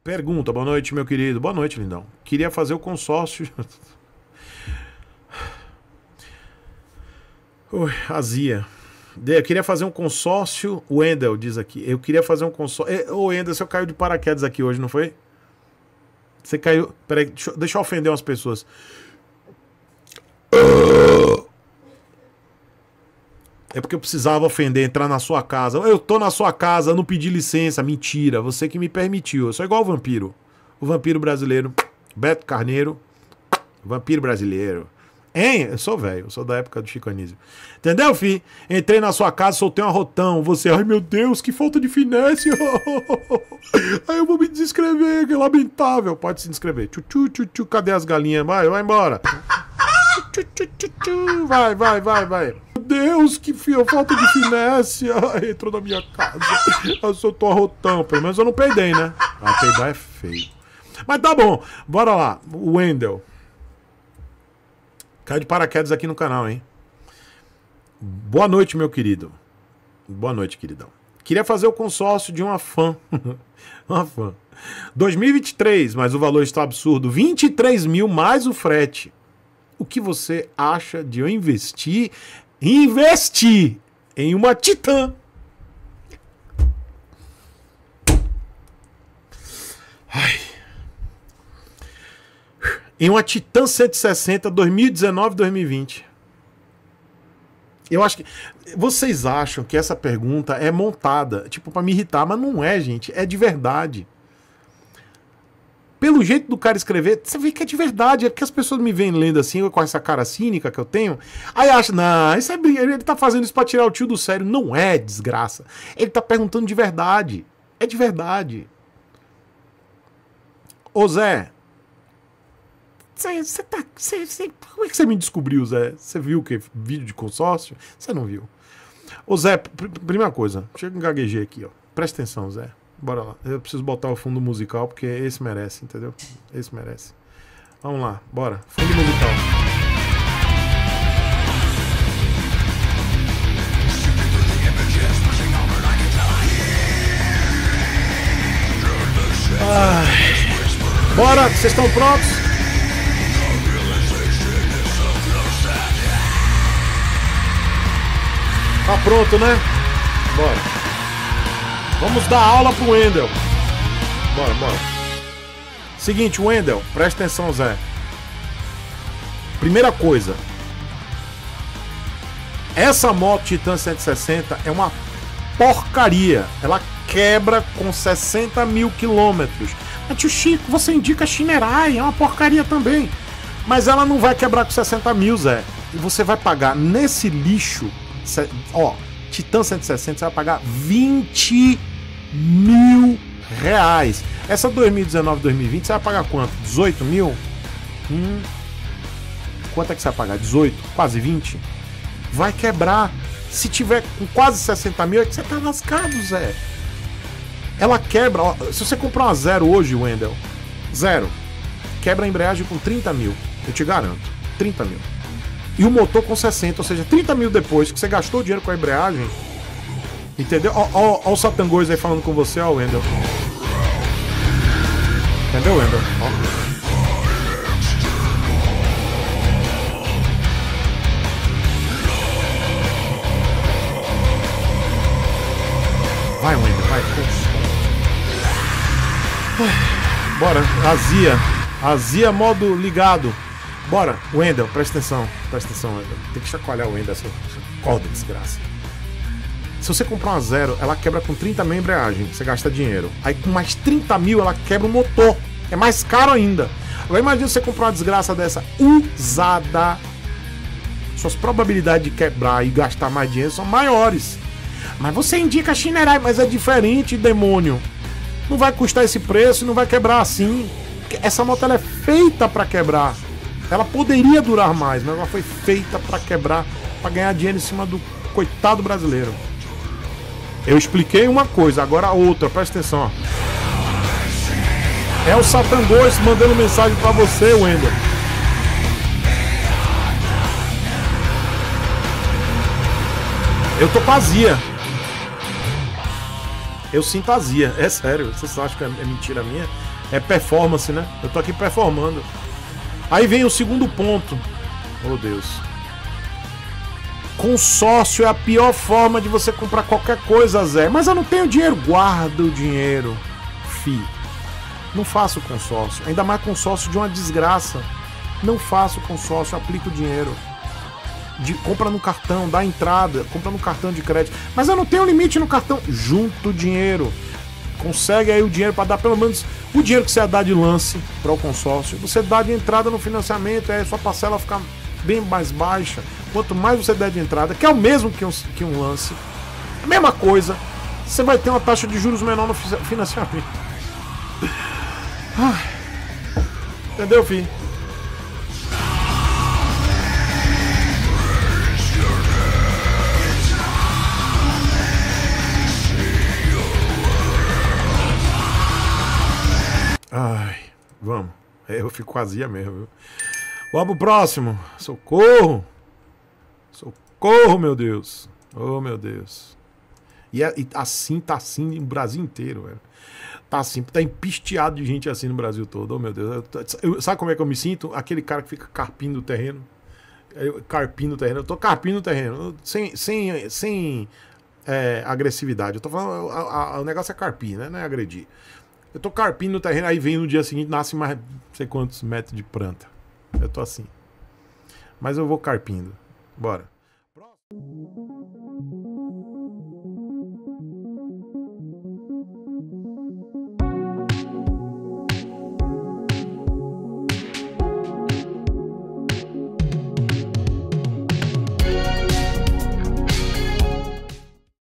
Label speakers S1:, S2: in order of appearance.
S1: Pergunta, boa noite, meu querido. Boa noite, lindão. Queria fazer o consórcio. Ui, azia. Eu queria fazer um consórcio. O Wendel diz aqui. Eu queria fazer um consórcio. Ô, Wendel, você caiu de paraquedas aqui hoje, não foi? Você caiu. Peraí, deixa eu ofender umas pessoas. É porque eu precisava ofender, entrar na sua casa. Eu tô na sua casa, não pedi licença. Mentira, você que me permitiu. Eu sou igual o vampiro. O vampiro brasileiro. Beto Carneiro. Vampiro brasileiro. Hein? Eu sou velho, eu sou da época do Chico Anísio. Entendeu, fi? Entrei na sua casa, soltei um arrotão. Você, ai meu Deus, que falta de finesse. Aí eu vou me desinscrever, que é lamentável. Pode se inscrever. Tchu, tchu, tchu, cadê as galinhas? Vai embora. Tchu, tchu, tchu, tchu. Vai. Meu Deus, que falta de finesse. Ai, entrou na minha casa. Eu soltou arrotão. Pelo menos eu não peidei, né? Ah, peidar é feio. Mas tá bom, bora lá. O Wendel. Caiu de paraquedas aqui no canal, hein? Boa noite, meu querido. Boa noite, queridão. Queria fazer o consórcio de uma fã. Uma fã. 2023, mas o valor está absurdo. 23 mil mais o frete. O que você acha de eu investir em uma Titan? Ai. Em uma Titan 160 2019-2020. Eu acho que... Vocês acham que essa pergunta é montada, tipo, pra me irritar, mas não é, gente. É de verdade. Pelo jeito do cara escrever, você vê que é de verdade. É que as pessoas me veem lendo assim, com essa cara cínica que eu tenho. Aí acham, não, isso é... ele tá fazendo isso pra tirar o tio do sério. Não é desgraça. Ele tá perguntando de verdade. É de verdade. Ô Zé... Como é que você me descobriu, Zé? Você viu o que? Vídeo de consórcio? Você não viu. Ô, Zé, primeira coisa. Chega um gaguejei aqui, ó. Presta atenção, Zé. Bora lá. Eu preciso botar o fundo musical, porque esse merece, entendeu? Esse merece. Vamos lá, bora. Fundo musical. Ai. Bora, vocês estão prontos? Tá pronto, né? Bora. Vamos dar aula pro Wendel. Bora. Seguinte, Wendel, presta atenção, Zé. Primeira coisa. Essa moto Titan 160 é uma porcaria. Ela quebra com 60 mil quilômetros. Mas, tio Chico, você indica Shinerai, é uma porcaria também. Mas ela não vai quebrar com 60 mil, Zé. E você vai pagar nesse lixo... Ó, Titan 160 você vai pagar 20 mil reais. Essa 2019-2020 você vai pagar quanto? 18 mil? Quanto é que você vai pagar? 18? Quase 20? Vai quebrar. Se tiver com quase 60 mil é que você tá lascado, Zé. Ela quebra, ó, se você comprar uma zero hoje, Wendel, zero, quebra a embreagem com 30 mil. Eu te garanto, 30 mil. E o motor com 60, ou seja, 30 mil depois que você gastou dinheiro com a embreagem. Entendeu? Ó o Satangois aí falando com você, ó, Wendel. Entendeu, Wendel? Ó. Vai, Wendel, vai. Bora, azia modo ligado. Bora, Wendel, presta atenção, Wendel. Tem que chacoalhar o Wendel, essa corda, desgraça. Se você comprar uma zero, ela quebra com 30 mil a embreagem, você gasta dinheiro. Aí com mais 30 mil ela quebra o motor, é mais caro ainda. Agora imagina você comprar uma desgraça dessa usada. Suas probabilidades de quebrar e gastar mais dinheiro são maiores. Mas você indica a Shinerai, mas é diferente, demônio. Não vai custar esse preço e não vai quebrar assim. Essa moto ela é feita para quebrar. Ela poderia durar mais, mas ela foi feita para quebrar, para ganhar dinheiro em cima do coitado brasileiro. Eu expliquei uma coisa, agora a outra, presta atenção. Ó. É o Satangois mandando mensagem para você, Wendel. Eu tô com azia. Eu sinto azia, é sério. Vocês acham que é mentira minha? É performance, né? Eu tô aqui performando. Aí vem o segundo ponto. Oh, Deus. Consórcio é a pior forma de você comprar qualquer coisa, Zé. Mas eu não tenho dinheiro. Guarda o dinheiro, fi. Não faça o consórcio. Ainda mais consórcio de uma desgraça. Não faça o consórcio, aplica o dinheiro. Compra no cartão, dá entrada, compra no cartão de crédito. Mas eu não tenho limite no cartão. Junta o dinheiro. Consegue aí o dinheiro para dar pelo menos o dinheiro que você dá de lance para o consórcio. Você dá de entrada no financiamento, aí sua parcela fica bem mais baixa. Quanto mais você der de entrada, que é o mesmo que um lance, a mesma coisa, você vai ter uma taxa de juros menor no financiamento. Entendeu, filho? Ai, vamos. Eu fico com azia mesmo, viu? Vamos pro próximo. Socorro! Socorro, meu Deus! Oh, meu Deus. E assim, tá assim no Brasil inteiro, velho. Tá assim, tá empisteado de gente assim no Brasil todo. Oh, meu Deus. Sabe como é que eu me sinto? Aquele cara que fica carpindo o terreno. Carpindo o terreno. Eu tô carpindo o terreno. Sem agressividade. Eu tô falando, o negócio é carpir, né? Não é agredir. Eu tô carpindo no terreno, aí vem no dia seguinte, nasce mais não sei quantos metros de planta. Eu tô assim. Mas eu vou carpindo. Bora. Próximo.